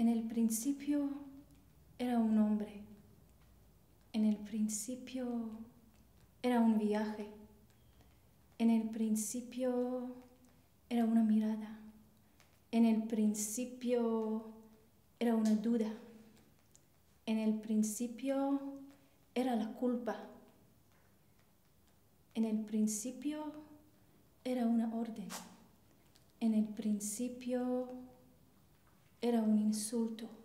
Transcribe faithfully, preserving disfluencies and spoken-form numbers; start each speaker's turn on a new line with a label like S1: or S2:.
S1: En el principio era un hombre. En el principio era un viaje. En el principio era una mirada. En el principio era una duda. En el principio era la culpa. En el principio era una orden. En el principio era un insulto.